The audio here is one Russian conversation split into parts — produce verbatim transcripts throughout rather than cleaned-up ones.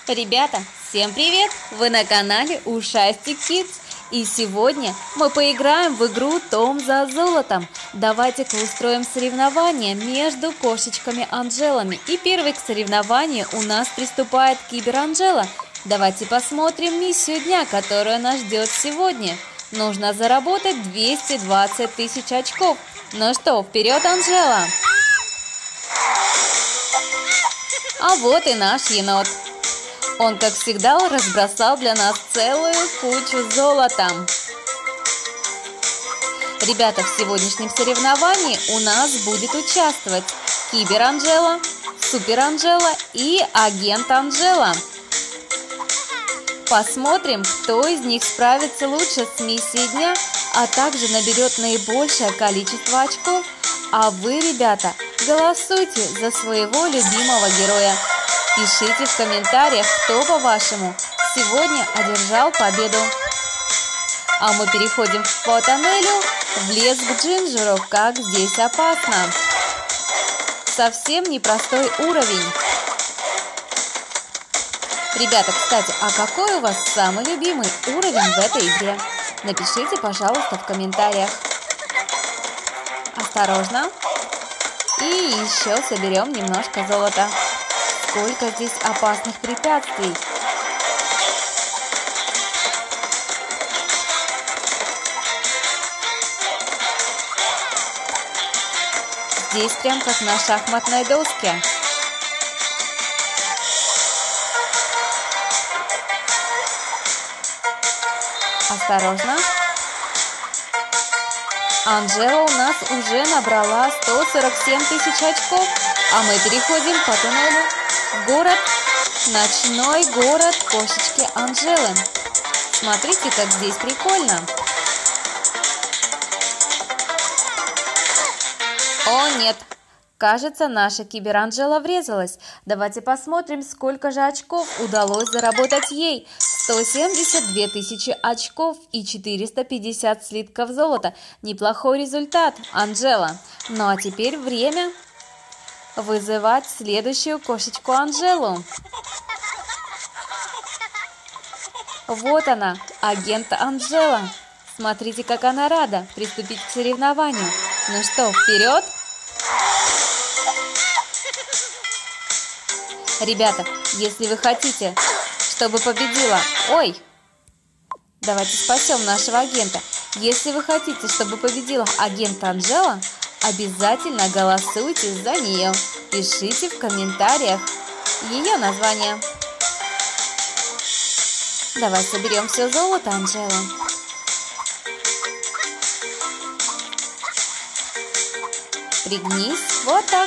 Ребята, всем привет! Вы на канале Ушастик Кидс. И сегодня мы поиграем в игру Том за золотом. Давайте-ка устроим соревнование между кошечками-анжелами. И первый к соревнованию у нас приступает Кибер-Анжела. Давайте посмотрим миссию дня, которая нас ждет сегодня. Нужно заработать двести двадцать тысяч очков. Ну что, вперед, Анжела! А вот и наш енот. Он, как всегда, разбросал для нас целую кучу золота. Ребята, в сегодняшнем соревновании у нас будет участвовать Кибер-Анжела, Супер-Анжела и Агент Анжела. Посмотрим, кто из них справится лучше с миссией дня, а также наберет наибольшее количество очков. А вы, ребята, голосуйте за своего любимого героя. Пишите в комментариях, кто, по-вашему, сегодня одержал победу. А мы переходим по тоннелю в лес к Джинджеру. Как здесь опасно! Совсем непростой уровень. Ребята, кстати, а какой у вас самый любимый уровень в этой игре? Напишите, пожалуйста, в комментариях. Осторожно. И еще соберем немножко золота. Сколько здесь опасных препятствий. Здесь прям как на шахматной доске. Осторожно. Анжела у нас уже набрала сто сорок семь тысяч очков, а мы переходим по туннелю в город, ночной город кошечки Анжелы. Смотрите, как здесь прикольно. О, нет. Кажется, наша Кибер-Анжела врезалась. Давайте посмотрим, сколько же очков удалось заработать ей. сто семьдесят две тысячи очков и четыреста пятьдесят слитков золота. Неплохой результат, Анжела. Ну а теперь время вызывать следующую кошечку Анжелу. Вот она, агент Анжела. Смотрите, как она рада приступить к соревнованию. Ну что, вперед! Ребята, если вы хотите, чтобы победила... Ой! Давайте спасем нашего агента. Если вы хотите, чтобы победила агент Анжела, обязательно голосуйте за нее. Пишите в комментариях ее название. Давай соберем все золото, Анжела. Пригнись. Вот так.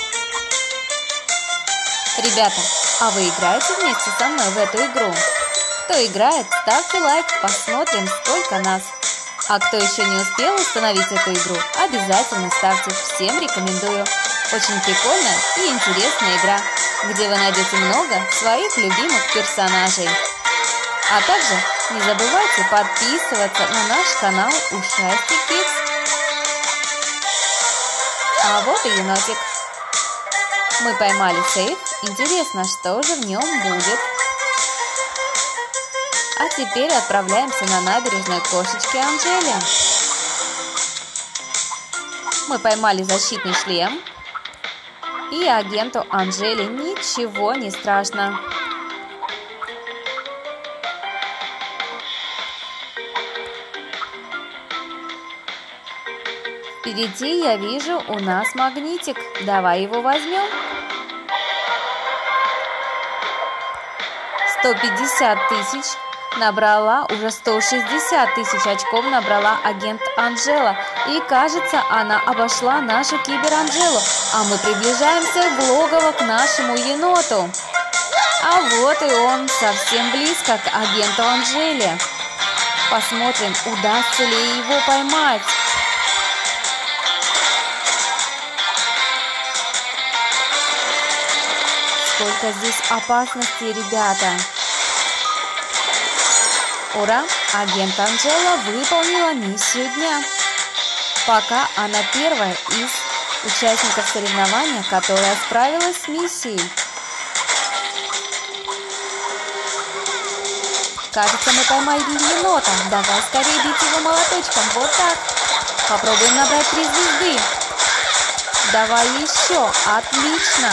Ребята, а вы играете вместе со мной в эту игру? Кто играет, ставьте лайк, посмотрим, сколько нас. А кто еще не успел установить эту игру, обязательно ставьте, всем рекомендую. Очень прикольная и интересная игра, где вы найдете много своих любимых персонажей. А также не забывайте подписываться на наш канал Ушастик Кидс. А вот и енотик. Мы поймали сейф. Интересно, что же в нем будет. А теперь отправляемся на набережную кошечки Анжели. Мы поймали защитный шлем. И агенту Анжели ничего не страшно. Впереди я вижу у нас магнитик. Давай его возьмем. сто пятьдесят тысяч набрала, уже сто шестьдесят тысяч очков набрала агент Анжела. И кажется, она обошла нашу Кибер-Анжелу. А мы приближаемся в логово к нашему еноту. А вот и он, совсем близко к агенту Анжеле. Посмотрим, удастся ли его поймать. Сколько здесь опасности, ребята. Ура! Агент Анжела выполнила миссию дня. Пока она первая из участников соревнования, которая справилась с миссией. Кажется, мы поймали енота. Давай скорее бить его молоточком. Вот так. Попробуем набрать три звезды. Давай еще. Отлично.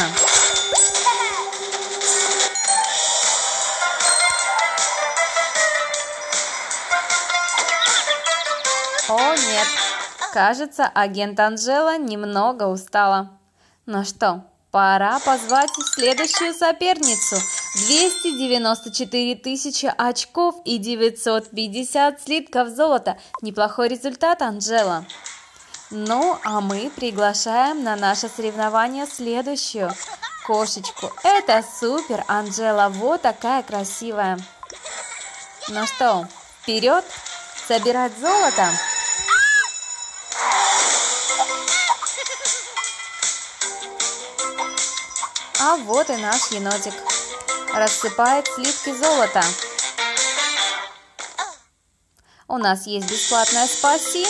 О, нет. Кажется, агент Анжела немного устала. Ну что, пора позвать следующую соперницу. двести девяносто четыре тысячи очков и девятьсот пятьдесят слитков золота. Неплохой результат, Анжела. Ну, а мы приглашаем на наше соревнование следующую кошечку. Это супер, Анжела. Вот такая красивая. Ну что, вперед, собирать золото. А вот и наш енотик. Рассыпает слитки золота. У нас есть бесплатное спаси.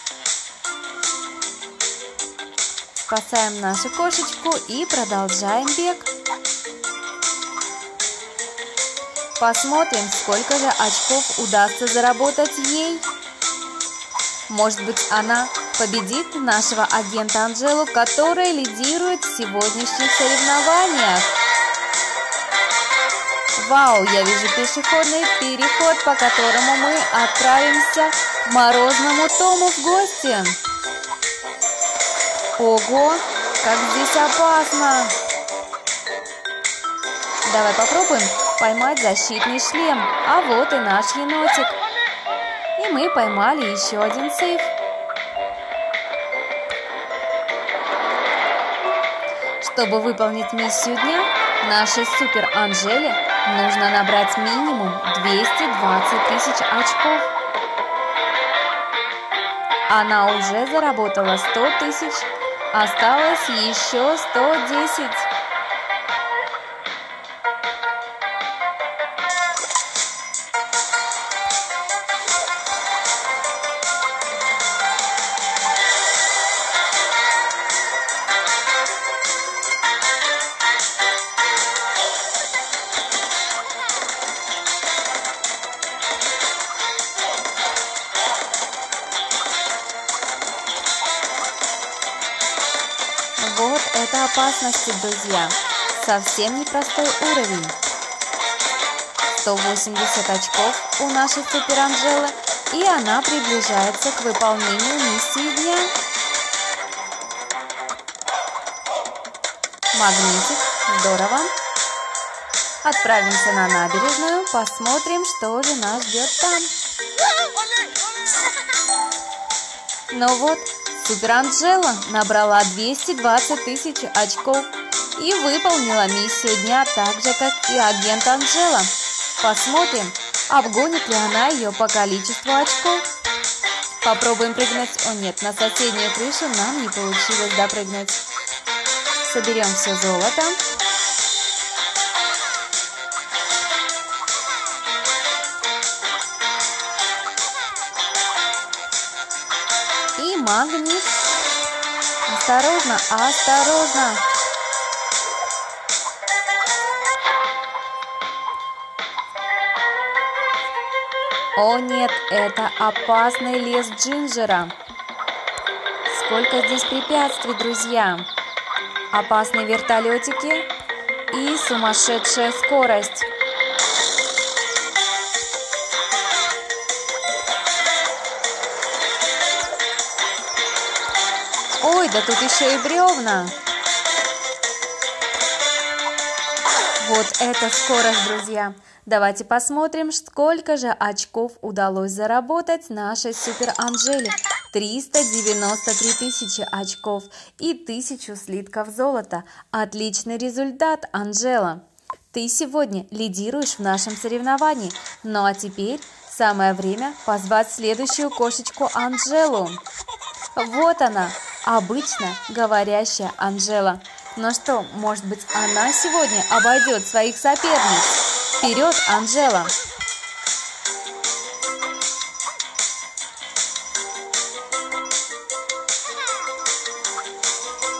Спасаем нашу кошечку и продолжаем бег. Посмотрим, сколько же очков удастся заработать ей. Может быть, она победит нашего агента Анжелу, которая лидирует в сегодняшних соревнованиях. Вау, я вижу пешеходный переход, по которому мы отправимся к Морозному Тому в гости. Ого, как здесь опасно! Давай попробуем поймать защитный шлем. А вот и наш енотик. И мы поймали еще один сейф. Чтобы выполнить миссию дня, нашей супер Анжеле нужно набрать минимум двести двадцать тысяч очков. Она уже заработала сто тысяч, осталось еще сто десять. Вот это опасности, друзья. Совсем непростой уровень. сто восемьдесят очков у нашей супер Анжелы, и она приближается к выполнению миссии дня. Магнитик, здорово. Отправимся на набережную, посмотрим, что же нас ждет там. Ну вот, супер Анжела набрала двести двадцать тысяч очков и выполнила миссию дня так же, как и агент Анжела. Посмотрим, обгонит ли она ее по количеству очков. Попробуем прыгнуть. О нет, на соседнюю крышу нам не получилось допрыгнуть. Соберем все золото. И магнит. Осторожно, осторожно. О нет, это опасный лес Джинджера. Сколько здесь препятствий, друзья. Опасные вертолетики и сумасшедшая скорость. Ой, да тут еще и бревна. Вот это скорость, друзья. Давайте посмотрим, сколько же очков удалось заработать нашей супер Анжеле. триста девяносто три тысячи очков и тысячу слитков золота. Отличный результат, Анжела. Ты сегодня лидируешь в нашем соревновании. Ну а теперь самое время позвать следующую кошечку Анжелу. Вот она, обычно говорящая Анжела. Но что, может быть, она сегодня обойдет своих соперниц? Вперед, Анжела!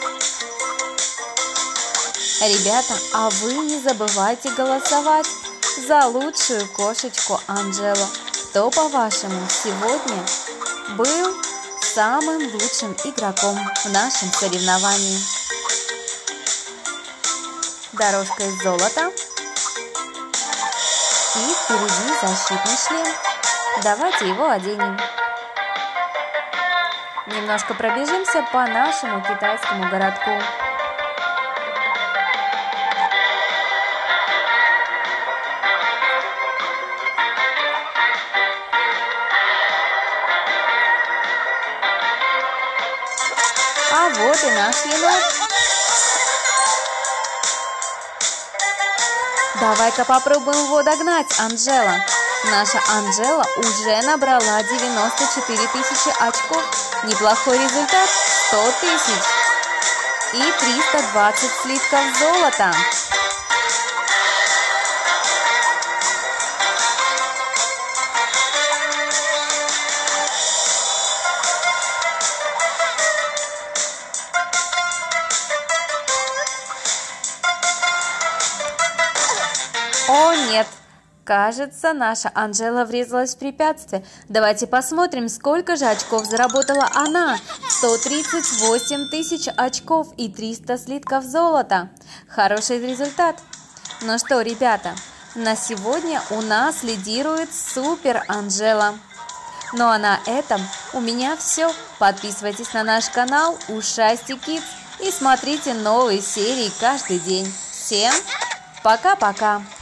Ребята, а вы не забывайте голосовать за лучшую кошечку Анжелу. Кто, по-вашему, сегодня был самым лучшим игроком в нашем соревновании? Дорожка из золота. И впереди защитный шлем. Давайте его оденем. Немножко пробежимся по нашему китайскому городку. А вот и наш енот. Давай-ка попробуем его догнать, Анжела. Наша Анжела уже набрала девяносто четыре тысячи очков. Неплохой результат, сто тысяч. И триста двадцать слитков золота. О нет, кажется, наша Анжела врезалась в препятствие. Давайте посмотрим, сколько же очков заработала она. сто тридцать восемь тысяч очков и триста слитков золота. Хороший результат. Ну что, ребята, на сегодня у нас лидирует Супер Анжела. Ну а на этом у меня все. Подписывайтесь на наш канал Ушастик Kids и смотрите новые серии каждый день. Всем пока-пока!